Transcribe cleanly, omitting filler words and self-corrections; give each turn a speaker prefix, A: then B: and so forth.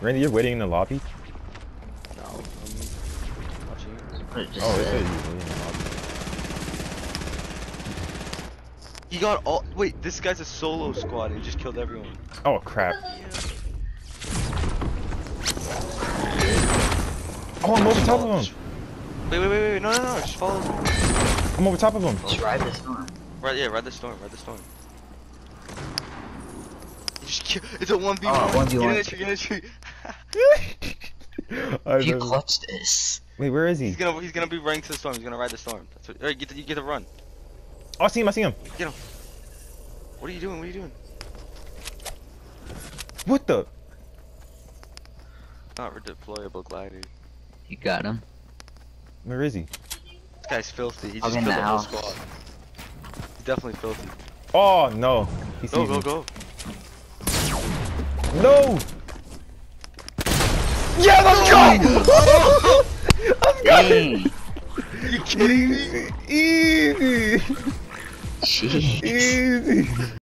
A: Randy, you're waiting in the lobby?
B: No, I'm watching.
A: Oh, it says you're waiting in the lobby.
B: He got all. Wait, this guy's a solo squad. He just killed everyone.
A: Oh crap. Oh, I'm over top of him.
B: Wait. No. Just follow him.
A: I'm over top of him.
C: Just ride the storm.
B: Right, yeah, ride the storm. You just kill. It's a 1v1.
C: Oh, 1v1.
B: Get in the tree.
C: If you clutch this.
A: Wait, where is he?
B: He's gonna be running to the storm. He's gonna ride the storm. That's what. Alright, you get to run.
A: Oh, I see him.
B: Get him. What are you doing?
A: What the?
B: Not redeployable glider.
C: You got him.
A: Where is he?
B: This guy's filthy. He
C: I'm
B: just
C: in
B: killed
C: the
B: the whole
C: house.
B: squad. He's definitely filthy.
A: Oh no. He sees me.
B: Go.
A: No! Yeah, let's go! Let's go!
B: Are you kidding me?
A: Easy!
C: Jeez.
A: Easy!